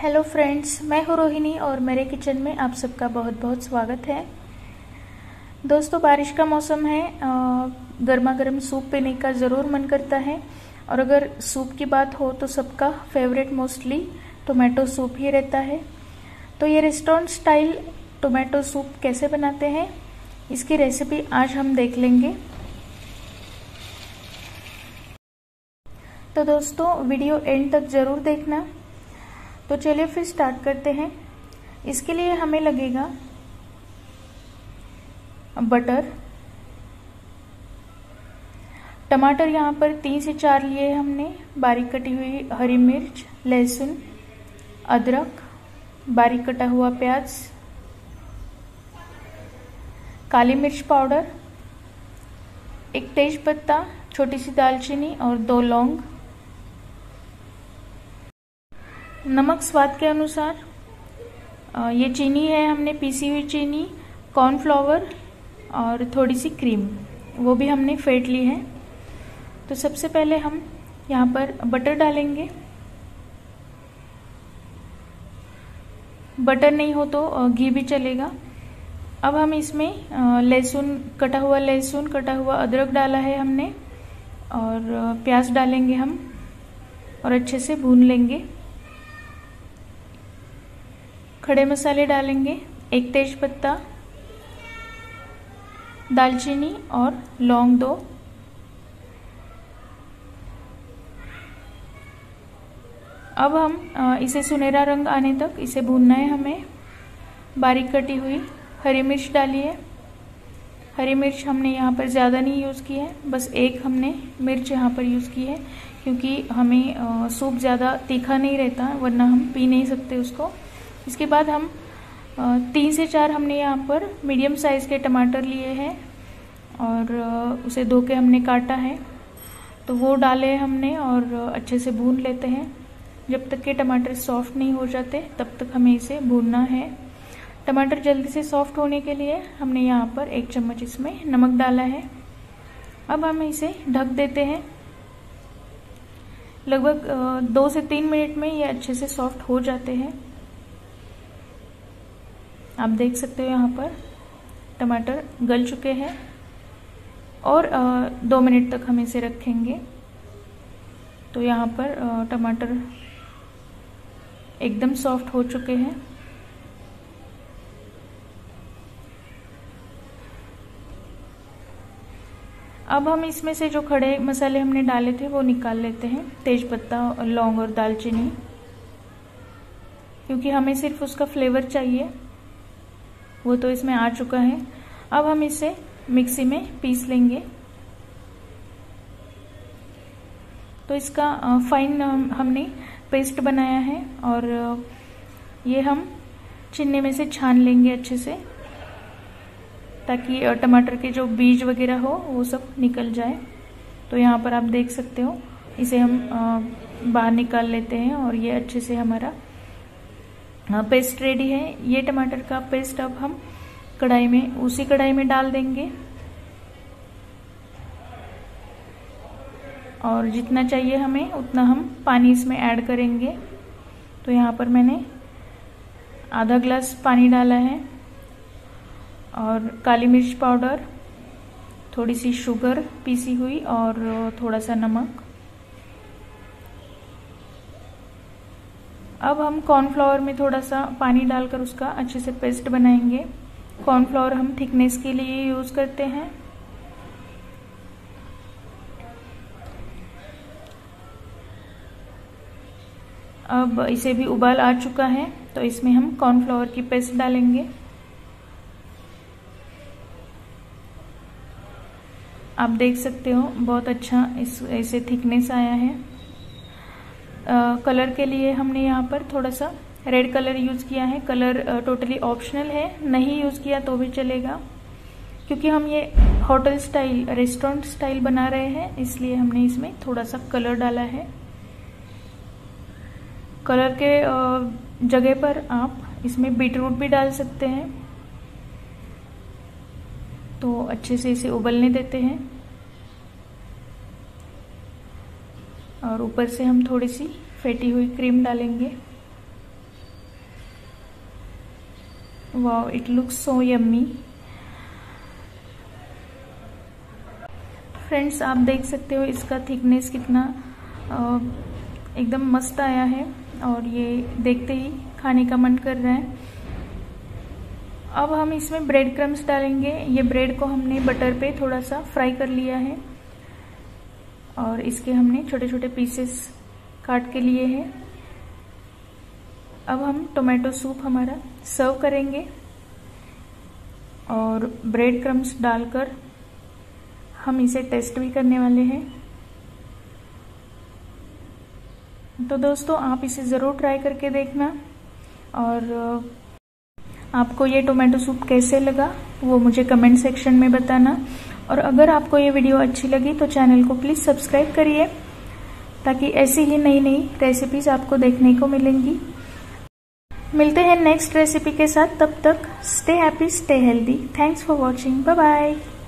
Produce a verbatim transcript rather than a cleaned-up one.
Hello friends, मैं हूँ रोहिणी और मेरे किचन में आप सबका बहुत बहुत स्वागत है। दोस्तों, बारिश का मौसम है, गर्मा गर्म सूप पीने का ज़रूर मन करता है। और अगर सूप की बात हो तो सबका फेवरेट मोस्टली टोमेटो सूप ही रहता है। तो ये रेस्टोरेंट स्टाइल टोमेटो सूप कैसे बनाते हैं, इसकी रेसिपी आज हम देख लेंगे। तो दोस्तों, वीडियो एंड तक ज़रूर देखना। तो चलिए फिर स्टार्ट करते हैं। इसके लिए हमें लगेगा बटर, टमाटर यहाँ पर तीन से चार लिए हमने, बारीक कटी हुई हरी मिर्च, लहसुन, अदरक, बारीक कटा हुआ प्याज, काली मिर्च पाउडर, एक तेज पत्ता, छोटी सी दालचीनी और दो लौंग, नमक स्वाद के अनुसार। ये चीनी है, हमने पीसी हुई चीनी, कॉर्नफ्लावर और थोड़ी सी क्रीम, वो भी हमने फेंट ली है। तो सबसे पहले हम यहाँ पर बटर डालेंगे। बटर नहीं हो तो घी भी चलेगा। अब हम इसमें लहसुन, कटा हुआ लहसुन, कटा हुआ अदरक डाला है हमने, और प्याज डालेंगे हम और अच्छे से भून लेंगे। खड़े मसाले डालेंगे, एक तेज पत्ता, दालचीनी और लौंग दो। अब हम इसे सुनहरा रंग आने तक इसे भूनना है हमें। बारीक कटी हुई हरी मिर्च डालिए। हरी मिर्च हमने यहाँ पर ज़्यादा नहीं यूज़ की है, बस एक हमने मिर्च यहाँ पर यूज़ की है, क्योंकि हमें सूप ज़्यादा तीखा नहीं रहता, वरना हम पी नहीं सकते उसको। इसके बाद हम तीन से चार हमने यहाँ पर मीडियम साइज़ के टमाटर लिए हैं और उसे धो के हमने काटा है, तो वो डाले हमने और अच्छे से भून लेते हैं। जब तक के टमाटर सॉफ्ट नहीं हो जाते तब तक हमें इसे भूनना है। टमाटर जल्दी से सॉफ्ट होने के लिए हमने यहाँ पर एक चम्मच इसमें नमक डाला है। अब हम इसे ढक देते हैं। लगभग दो से तीन मिनट में ये अच्छे से सॉफ्ट हो जाते हैं। आप देख सकते हो यहाँ पर टमाटर गल चुके हैं और दो मिनट तक हम इसे रखेंगे। तो यहाँ पर टमाटर एकदम सॉफ्ट हो चुके हैं। अब हम इसमें से जो खड़े मसाले हमने डाले थे वो निकाल लेते हैं, तेज पत्ता, लौंग और दालचीनी, क्योंकि हमें सिर्फ उसका फ्लेवर चाहिए, वो तो इसमें आ चुका है। अब हम इसे मिक्सी में पीस लेंगे। तो इसका फाइन हमने पेस्ट बनाया है और ये हम छन्नी में से छान लेंगे अच्छे से, ताकि टमाटर के जो बीज वगैरह हो वो सब निकल जाए। तो यहाँ पर आप देख सकते हो, इसे हम बाहर निकाल लेते हैं और ये अच्छे से हमारा पेस्ट रेडी है। ये टमाटर का पेस्ट अब हम कढ़ाई में, उसी कढ़ाई में डाल देंगे और जितना चाहिए हमें उतना हम पानी इसमें ऐड करेंगे। तो यहाँ पर मैंने आधा ग्लास पानी डाला है और काली मिर्च पाउडर, थोड़ी सी शुगर पीसी हुई और थोड़ा सा नमक। अब हम कॉर्नफ्लावर में थोड़ा सा पानी डालकर उसका अच्छे से पेस्ट बनाएंगे। कॉर्नफ्लावर हम थिकनेस के लिए यूज़ करते हैं। अब इसे भी उबाल आ चुका है, तो इसमें हम कॉर्नफ्लावर की पेस्ट डालेंगे। आप देख सकते हो बहुत अच्छा इस ऐसे थिकनेस आया है। आ, कलर के लिए हमने यहाँ पर थोड़ा सा रेड कलर यूज़ किया है। कलर टोटली ऑप्शनल है, नहीं यूज़ किया तो भी चलेगा, क्योंकि हम ये होटल स्टाइल, रेस्टोरेंट स्टाइल बना रहे हैं, इसलिए हमने इसमें थोड़ा सा कलर डाला है। कलर के जगह पर आप इसमें बीटरूट भी डाल सकते हैं। तो अच्छे से इसे उबलने देते हैं और ऊपर से हम थोड़ी सी फेटी हुई क्रीम डालेंगे। Wow, it looks so yummy. Friends, आप देख सकते हो इसका थिकनेस कितना एकदम मस्त आया है और ये देखते ही खाने का मन कर रहा है। अब हम इसमें ब्रेड क्रम्स डालेंगे। ये ब्रेड को हमने बटर पे थोड़ा सा फ्राई कर लिया है और इसके हमने छोटे छोटे पीसेस काट के लिए हैं। अब हम टोमेटो सूप हमारा सर्व करेंगे और ब्रेड क्रम्स डालकर हम इसे टेस्ट भी करने वाले हैं। तो दोस्तों, आप इसे ज़रूर ट्राई करके देखना और आपको ये टोमेटो सूप कैसे लगा वो मुझे कमेंट सेक्शन में बताना। और अगर आपको ये वीडियो अच्छी लगी तो चैनल को प्लीज़ सब्सक्राइब करिए ताकि ऐसी ही नई नई रेसिपीज़ आपको देखने को मिलेंगी। मिलते हैं नेक्स्ट रेसिपी के साथ, तब तक stay happy, stay healthy. Thanks for watching, bye bye.